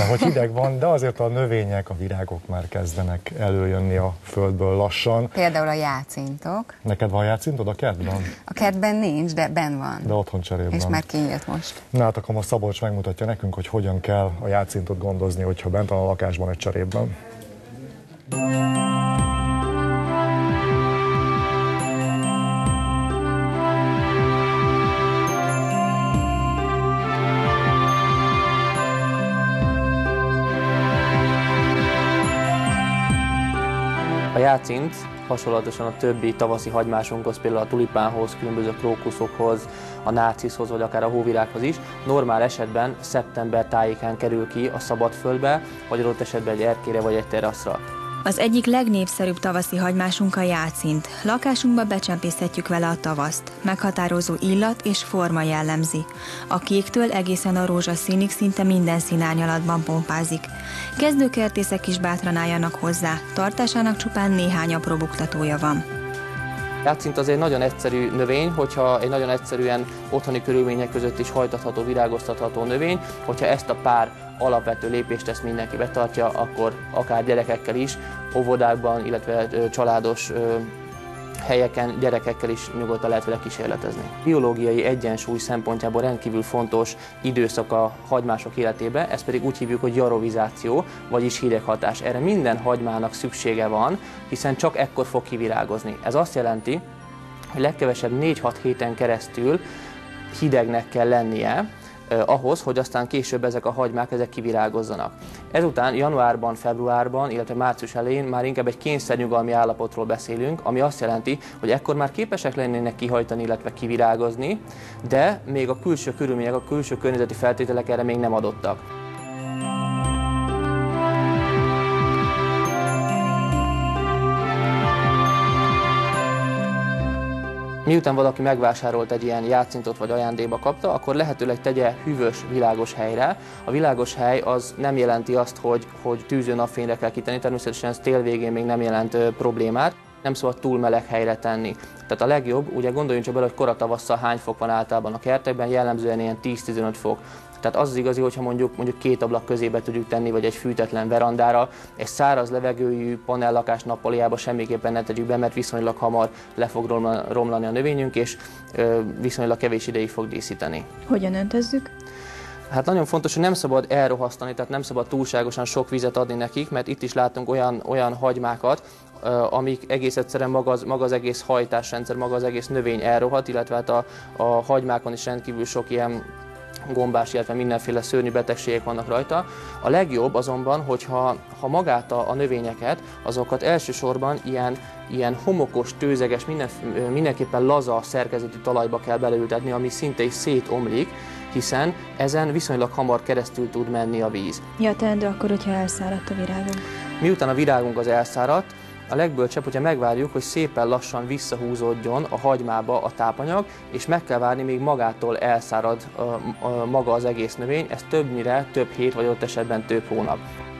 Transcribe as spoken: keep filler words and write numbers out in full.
De hogy hideg van, de azért a növények, a virágok már kezdenek előjönni a földből lassan. Például a jácintok. Neked van játszintod a kertben? A kertben nincs, de benn van. De otthon cserében. És már kijött most. Na hát akkor most Szabolcs megmutatja nekünk, hogy hogyan kell a játszintot gondozni, hogyha bent van a lakásban egy cserében. A jászint hasonlatosan a többi tavaszi hagymásunkhoz, például a tulipánhoz, különböző krókuszokhoz, a nárciszhoz, vagy akár a hóvirághoz is, normál esetben szeptember tájékán kerül ki a szabadföldbe, vagy adott esetben egy erkére vagy egy teraszra. Az egyik legnépszerűbb tavaszi hagymásunk a játszint. Lakásunkba becsempészhetjük vele a tavaszt. Meghatározó illat és forma jellemzi. A kéktől egészen a rózsaszínig szinte minden színárnyalatban pompázik. Kezdőkertészek is bátran álljanak hozzá, tartásának csupán néhány apró buktatója van. Játszint azért nagyon egyszerű növény, hogyha egy nagyon egyszerűen otthoni körülmények között is hajtatható, virágoztatható növény, hogyha ezt a pár alapvető lépést ezt mindenki betartja, akkor akár gyerekekkel is, óvodákban, illetve családos helyeken gyerekekkel is nyugodtan lehet vele kísérletezni. Biológiai egyensúly szempontjából rendkívül fontos időszak a hagymások életében, ezt pedig úgy hívjuk, hogy jarovizáció, vagyis hideghatás. Erre minden hagymának szüksége van, hiszen csak ekkor fog kivirágozni. Ez azt jelenti, hogy legkevesebb négy-hat héten keresztül hidegnek kell lennie, Eh, ahhoz, hogy aztán később ezek a hagymák ezek kivirágozzanak. Ezután januárban, februárban, illetve március elején már inkább egy kényszernyugalmi állapotról beszélünk, ami azt jelenti, hogy ekkor már képesek lennének kihajtani, illetve kivirágozni, de még a külső körülmények, a külső környezeti feltételek erre még nem adottak. Miután valaki megvásárolt egy ilyen játszintot vagy ajándékba kapta, akkor lehetőleg tegye hűvös, világos helyre. A világos hely az nem jelenti azt, hogy, hogy tűző napfényre kell kitenni, természetesen ez tél végén még nem jelent ö, problémát. Nem szabad túl meleg helyre tenni. Tehát a legjobb, ugye gondoljunk csak bele, hogy kora tavasszal hány fok van általában a kertekben, jellemzően ilyen tíz-tizenöt fok. Tehát az az igazi, hogyha mondjuk, mondjuk két ablak közébe tudjuk tenni, vagy egy fűtetlen verandára, egy száraz levegőjű panellakás nappaliába semmiképpen ne tegyük be, mert viszonylag hamar le fog romlani a növényünk, és ö, viszonylag kevés ideig fog díszíteni. Hogyan öntözzük? Hát nagyon fontos, hogy nem szabad elrohasztani, tehát nem szabad túlságosan sok vizet adni nekik, mert itt is látunk olyan, olyan hagymákat, amik egész egyszerűen maga az, maga az egész hajtásrendszer, maga az egész növény elrohadt, illetve hát a, a hagymákon is rendkívül sok ilyen gombás, illetve mindenféle szörnyű betegségek vannak rajta. A legjobb azonban, hogyha ha magát a, a növényeket, azokat elsősorban ilyen, ilyen homokos, tőzeges, minden, mindenképpen laza szerkezetű talajba kell beleültetni, ami szinte is szétomlik, hiszen ezen viszonylag hamar keresztül tud menni a víz. Mi a teendő akkor, hogyha elszáradt a virágunk? Miután a virágunk az elszáradt, a legbölcsebb, hogyha megvárjuk, hogy szépen lassan visszahúzódjon a hagymába a tápanyag, és meg kell várni, míg magától elszárad a, a, maga az egész növény, ez többnyire több hét vagy ott esetben több hónap.